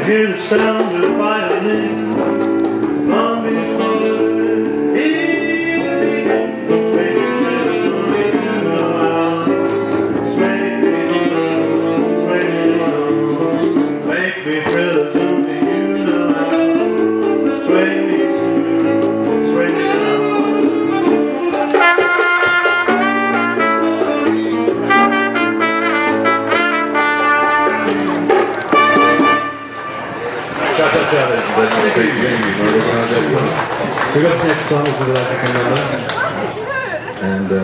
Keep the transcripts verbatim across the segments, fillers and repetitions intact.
hear the sound of violin long before evening. Make me thrill, make me know how. Sway me, sway me long. Make me thrill, it's only you know how. Sway me too, sway me now. We got next song is the African number, and uh,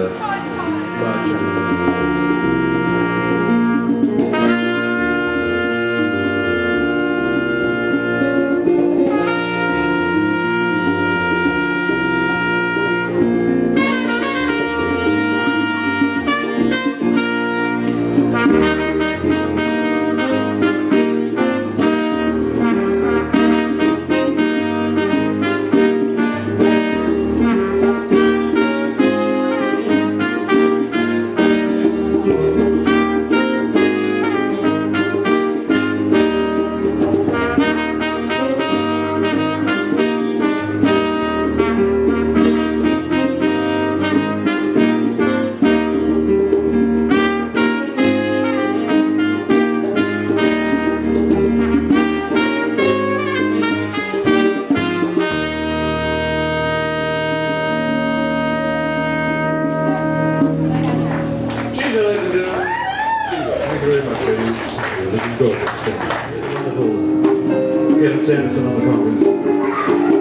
Send us another conference.